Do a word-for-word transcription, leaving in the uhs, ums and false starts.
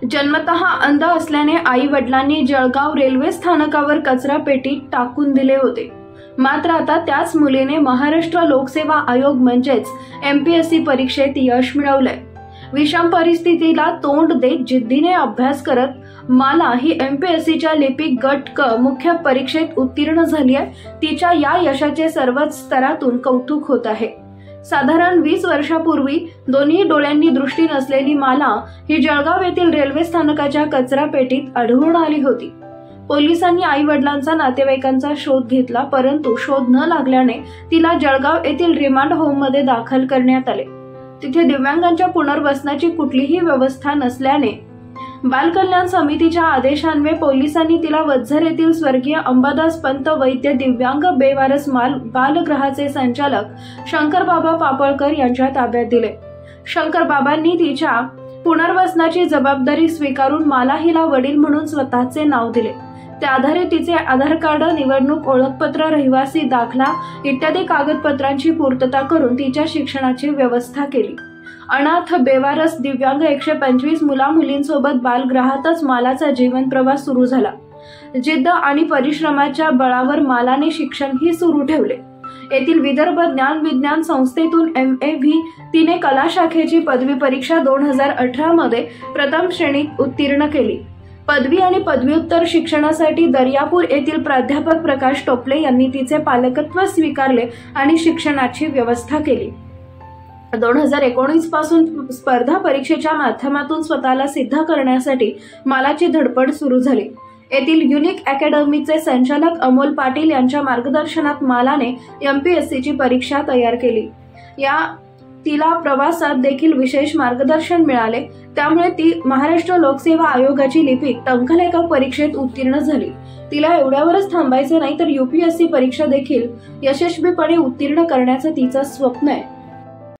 जन्मतः अंध असल्याने आई वडिलांनी जळगाव रेल्वे स्थानकावर कचरा पेटीत टाकून दिले होते. मात्र आता त्याच मुलीने महाराष्ट्र लोकसेवा आयोग म्हणजेच एम पी एस सी परीक्षेत यश मिळवलंय. विषम परिस्थितीला तोंड देत जिद्दीने अभ्यास करत माला ही एम पी एस सीच्या लिपिक गट क मुख्य परीक्षेत उत्तीर्ण झाली आहे. तिच्या या यशाचे सर्वच स्तरातून कौतुक होत आहे. साधारण वीस वर्षापूर्वी दोन्ही डोळ्यांनी दृष्टी नसलेली माला ही जळगाव येथील रेल्वे स्थानकाच्या कचरा पेटीत आढळून आली होती. पोलिसांनी आई वडिलांचा नातेवाईकांचा शोध घेतला, परंतु शोध न लागल्याने तिला जळगाव येथील रिमांड होममध्ये दाखल करण्यात आले. तिथे दिव्यांगांच्या पुनर्वसनाची कुठलीही व्यवस्था नसल्याने बालकल्याण समितीच्या आदेशान्वये पोलिसांनी तिला वझर येथील स्वर्गीय अंबादास पंत वैद्य दिव्यांग बेवारस माल बालगृहाचे संचालक शंकरबाबा पापळकर यांच्या ताब्यात दिले. शंकरबाबांनी तिच्या पुनर्वसनाची जबाबदारी स्वीकारून माला हिला वडील म्हणून स्वतःचे नाव दिले. त्या आधारे तिचे आधार कार्ड, निवडणूक ओळखपत्र, रहिवासी दाखला इत्यादी कागदपत्रांची पूर्तता करून तिच्या शिक्षणाची व्यवस्था केली. अनाथ, बेवारस, दिव्यांग एकशे पंचवीस मुला मुलींसोबत बालगृहातच मालाचा जीवन प्रवास सुरू झाला. जिद्द आणि परिश्रमाच्या बळावर मालाने शिक्षणही सुरू ठेवले. येथील विदर्भ ज्ञान विज्ञान संस्थेतून एम ए व्ही तिने कला शाखेची पदवी परीक्षा दोन हजार अठरा मध्ये प्रथम श्रेणीत उत्तीर्ण केली. पदवी आणि पदव्युत्तर शिक्षणासाठी दर्यापूर येथील प्राध्यापक प्रकाश टोपले यांनी तिचे पालकत्व स्वीकारले आणि शिक्षणाची व्यवस्था केली. दोन हजार एकोणीस पासून स्पर्धा परीक्षेच्या माध्यमातून स्वतःला सिद्ध करण्यासाठी मालाची धडपड सुरू झाली. येथील युनिक अकॅडमीचे संचालक अमोल पाटील यांच्या मार्गदर्शनात मालाने एम पी एस सीची परीक्षा तयार केली. या तिला प्रवासात देखील विशेष मार्गदर्शन मिळाले. त्यामुळे ती महाराष्ट्र लोकसेवा आयोगाची लिपिक टंकलेखक परीक्षेत उत्तीर्ण झाली. तिला एवढ्यावरच थांबायचे नाही तर यू पी एस सी परीक्षा देखील यशस्वीपणे उत्तीर्ण करण्याचं तिचं स्वप्न आहे.